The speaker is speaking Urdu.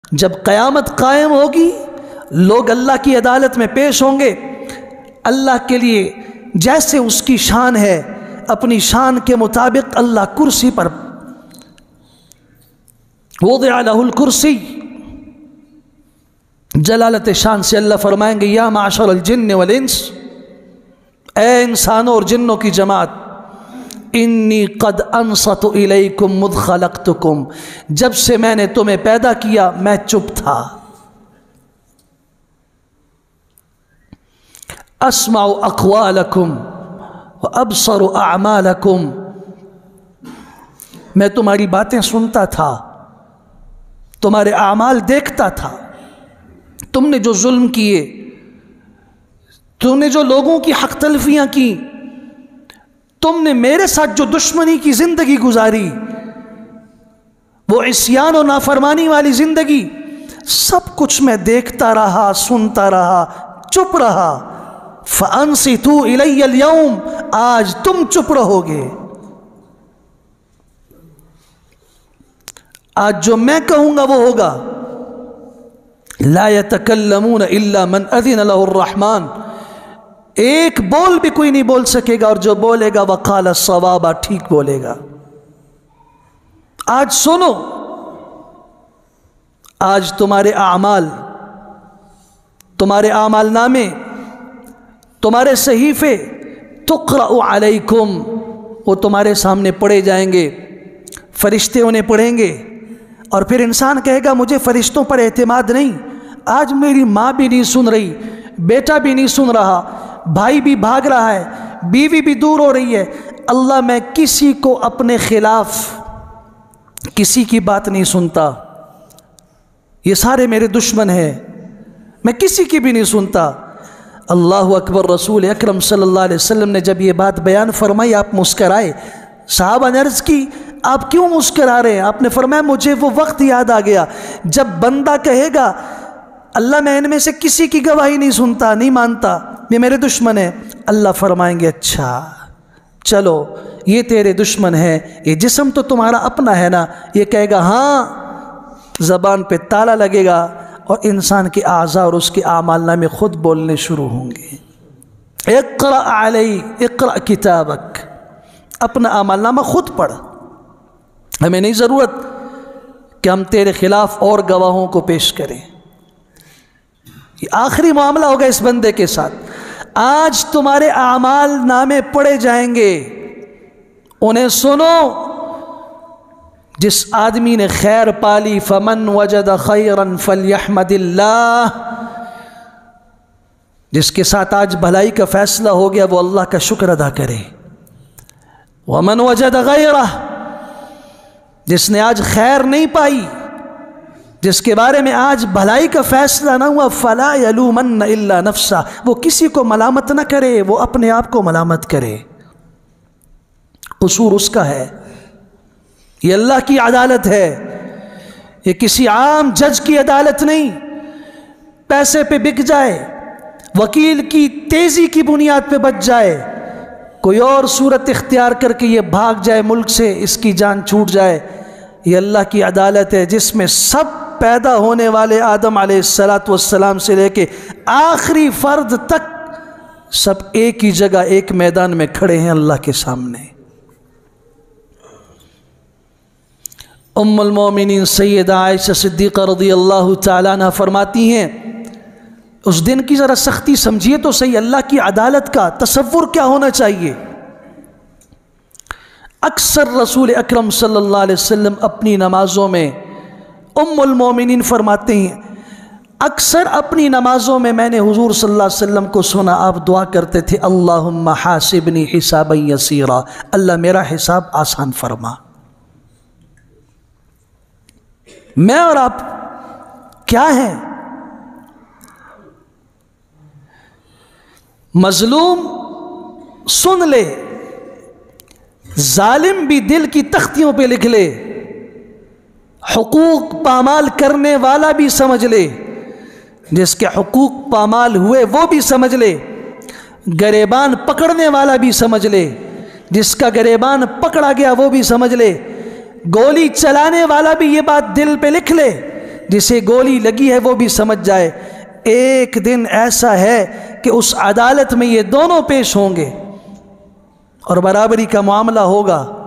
جب قیامت قائم ہوگی لوگ اللہ کی عدالت میں پیش ہوں گے، اللہ کے لیے جیسے اس کی شان ہے اپنی شان کے مطابق اللہ کرسی پر وضع لہ الکرسی، جلالت شان سے اللہ فرمائیں گے یا معشر الجن والانس، اے انسانوں اور جنوں کی جماعت، انی قد انصت الیکم مذ خلقتکم، جب سے میں نے تمہیں پیدا کیا میں چپ تھا، اسمع اقوالکم وابصر اعمالکم، میں تمہاری باتیں سنتا تھا، تمہارے اعمال دیکھتا تھا، تم نے جو ظلم کیے، تم نے جو لوگوں کی حق تلفیاں کی، تم نے میرے ساتھ جو دشمنی کی زندگی گزاری، وہ عصیان و نافرمانی والی زندگی، سب کچھ میں دیکھتا رہا، سنتا رہا، چپ رہا، فَأَنصِتُوا إِلَيَّ الْيَوْمَ، آج تم چپ رہو گے، آج جو میں کہوں گا وہ ہوگا، لا يتكلمون الا من اذن له الرحمن، ایک بول بھی کوئی نہیں بول سکے گا، اور جو بولے گا وقال الصواب، ٹھیک بولے گا۔ آج سنو، آج تمہارے اعمال، تمہارے اعمال نامے، تمہارے صحیفے تقرأ علیکم، وہ تمہارے سامنے پڑھے جائیں گے، فرشتے انہیں پڑھیں گے، اور پھر انسان کہے گا مجھے فرشتوں پر اعتماد نہیں، آج میری ماں بھی نہیں سن رہی، بیٹا بھی نہیں سن رہا، بھائی بھی بھاگ رہا ہے، بیوی بھی دور ہو رہی ہے، اللہ میں کسی کو اپنے خلاف کسی کی بات نہیں سنتا، یہ سارے میرے دشمن ہیں، میں کسی کی بھی نہیں سنتا۔ اللہ اکبر، رسول اکرم صلی اللہ علیہ وسلم نے جب یہ بات بیان فرمائی آپ مسکرائے، صحابہ نے عرض کی آپ کیوں مسکرا رہے ہیں؟ آپ نے فرمایا مجھے وہ وقت یاد آ گیا جب بندہ کہے گا اللہ میں ان میں سے کسی کی گواہی نہیں سنتا، نہیں مانتا، یہ میرے دشمن ہیں، اللہ فرمائیں گے اچھا چلو یہ تیرے دشمن ہے، یہ جسم تو تمہارا اپنا ہے نا، یہ کہے گا ہاں، زبان پہ تالا لگے گا اور انسان کے اعضاء اور اس کے اعمال نامے خود بولنے شروع ہوں گے۔ اقرأ علی، اقرأ کتابک، اپنا اعمال نامہ خود پڑھ، ہمیں نہیں ضرورت کہ ہم تیرے خلاف اور گواہوں کو پیش کریں۔ یہ آخری معاملہ ہوگا اس بندے کے ساتھ، آج تمہارے اعمال نامے پڑھے جائیں گے، انہیں سنو۔ جس آدمی نے خیر پالی فمن وجد خیرا فلیحمد اللہ، جس کے ساتھ آج بھلائی کا فیصلہ ہو گیا وہ اللہ کا شکر ادا کرے۔ ومن وجد غیرہ، جس نے آج خیر نہیں پائی، جس کے بارے میں آج بھلائی کا فیصلہ نہ ہوا، فلا یلومن الا نفسہ، وہ کسی کو ملامت نہ کرے، وہ اپنے آپ کو ملامت کرے، قصور اس کا ہے۔ یہ اللہ کی عدالت ہے، یہ کسی عام جج کی عدالت نہیں۔ پیسے پہ بک جائے، وکیل کی تیزی کی بنیاد پہ بچ جائے، کوئی اور صورت اختیار کر کے یہ بھاگ جائے ملک سے، اس کی جان چھوٹ جائے، یہ اللہ کی عدالت ہے جس میں سب پیدا ہونے والے آدم علیہ السلام سے لے کے آخری فرد تک سب ایک ہی جگہ ایک میدان میں کھڑے ہیں اللہ کے سامنے۔ ام المومنین سیدہ عائشہ صدیقہ رضی اللہ تعالیٰ عنہ فرماتی ہیں، اس دن کی ذرا سختی سمجھیے تو صحیح، اللہ کی عدالت کا تصور کیا ہونا چاہیے۔ اکثر رسول اکرم صلی اللہ علیہ وسلم اپنی نمازوں میں، ام المومنین فرماتے ہیں اکثر اپنی نمازوں میں میں نے حضور صلی اللہ علیہ وسلم کو سنا آپ دعا کرتے تھے اللہم حاسبنی حسابا یسیرا، اللہ میرا حساب آسان فرما۔ میں اور آپ کیا ہیں؟ مظلوم سن لے، ظالم بھی دل کی تختیوں پہ لکھ لے، حقوق پامال کرنے والا بھی سمجھ لے، جس کے حقوق پامال ہوئے وہ بھی سمجھ لے، گریبان پکڑنے والا بھی سمجھ لے، جس کا گریبان پکڑا گیا وہ بھی سمجھ لے، گولی چلانے والا بھی یہ بات دل پہ لکھ لے، جسے گولی لگی ہے وہ بھی سمجھ جائے ایک دن ایسا ہے کہ اس عدالت میں یہ دونوں پیش ہوں گے اور برابری کا معاملہ ہوگا۔